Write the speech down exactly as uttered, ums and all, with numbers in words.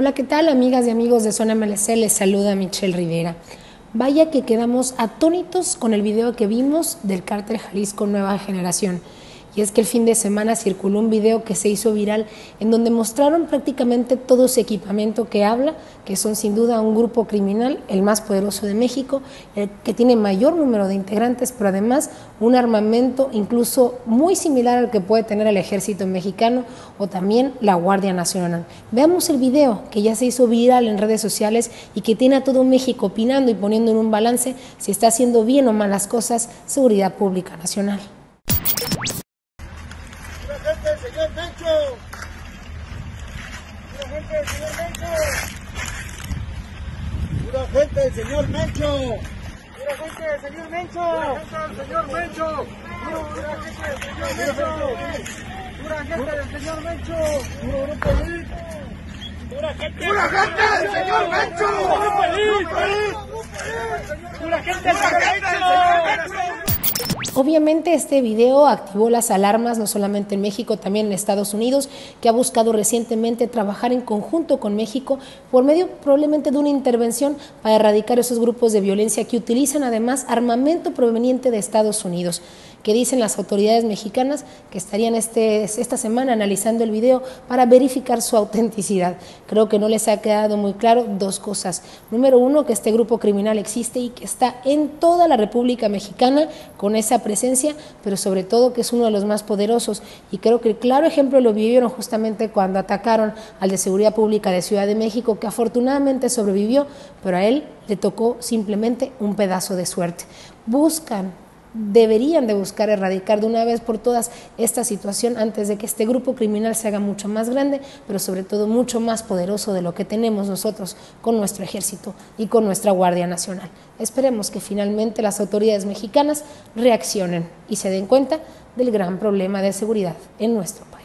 Hola, ¿qué tal, amigas y amigos de Zona M L C? Les saluda Michelle Rivera. Vaya que quedamos atónitos con el video que vimos del Cártel Jalisco Nueva Generación. Y es que el fin de semana circuló un video que se hizo viral en donde mostraron prácticamente todo ese equipamiento que habla, que son sin duda un grupo criminal, el más poderoso de México, el que tiene mayor número de integrantes, pero además un armamento incluso muy similar al que puede tener el ejército mexicano o también la Guardia Nacional. Veamos el video que ya se hizo viral en redes sociales y que tiene a todo México opinando y poniendo en un balance si está haciendo bien o mal las cosas Seguridad Pública Nacional. ¡Pura gente del señor Mencho! ¡Pura gente del señor Mencho! ¡Pura gente del señor Mencho! ¡Pura gente del señor Mencho! ¡Pura gente del señor Mencho! ¡Pura gente ¡Pura gente del señor Mencho! ¡Pura gente del señor Mencho! Obviamente este video activó las alarmas no solamente en México, también en Estados Unidos, que ha buscado recientemente trabajar en conjunto con México por medio probablemente de una intervención para erradicar esos grupos de violencia que utilizan además armamento proveniente de Estados Unidos, que dicen las autoridades mexicanas que estarían este, esta semana analizando el video para verificar su autenticidad. Creo que no les ha quedado muy claro dos cosas. Número uno, que este grupo criminal existe y que está en toda la República Mexicana con esa presencia, pero sobre todo que es uno de los más poderosos, y creo que el claro ejemplo lo vivieron justamente cuando atacaron al de Seguridad Pública de Ciudad de México, que afortunadamente sobrevivió, pero a él le tocó simplemente un pedazo de suerte. Buscan deberían de buscar erradicar de una vez por todas esta situación antes de que este grupo criminal se haga mucho más grande, pero sobre todo mucho más poderoso de lo que tenemos nosotros con nuestro ejército y con nuestra Guardia Nacional. Esperemos que finalmente las autoridades mexicanas reaccionen y se den cuenta del gran problema de seguridad en nuestro país.